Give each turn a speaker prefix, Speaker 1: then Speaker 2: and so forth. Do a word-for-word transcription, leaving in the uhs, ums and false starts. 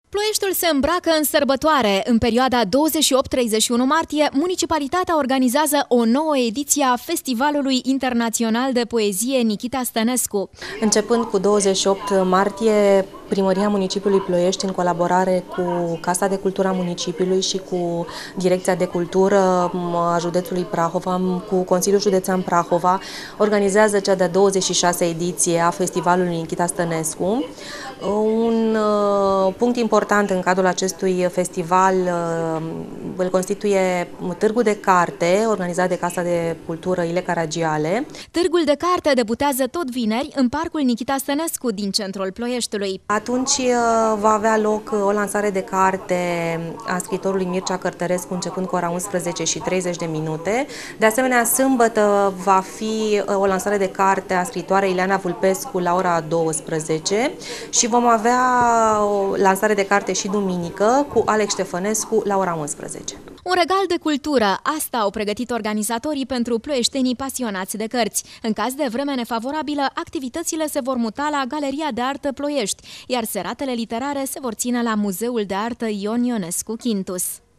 Speaker 1: Ploieștiul se îmbracă în sărbătoare. În perioada douăzeci și opt - treizeci și unu martie, municipalitatea organizează o nouă ediție a Festivalului Internațional de Poezie Nichita Stănescu.
Speaker 2: Începând cu douăzeci și opt martie, Primăria Municipiului Ploiești, în colaborare cu Casa de Cultură a Municipiului și cu Direcția de Cultură a Județului Prahova, cu Consiliul Județean Prahova, organizează cea de-a douăzeci și șasea ediție a Festivalului Nichita Stănescu. Un uh, punct important în cadrul acestui festival uh, îl constituie Târgul de Carte, organizat de Casa de Cultură Ile Caragiale.
Speaker 1: Târgul de Carte debutează tot vineri în Parcul Nichita Stănescu din centrul Ploieștiului.
Speaker 2: Atunci uh, va avea loc o lansare de carte a scriitorului Mircea Cărtărescu, începând cu ora unsprezece și treizeci de minute. De asemenea, sâmbătă va fi o lansare de carte a scriitoarei Ileana Vulpescu la ora douăsprezece și vom avea o lansare de carte și duminică cu Alex Ștefănescu la ora unsprezece.
Speaker 1: Un regal de cultură, asta au pregătit organizatorii pentru ploieștenii pasionați de cărți. În caz de vreme nefavorabilă, activitățile se vor muta la Galeria de Artă Ploiești, iar seratele literare se vor ține la Muzeul de Artă Ion Ionescu Quintus.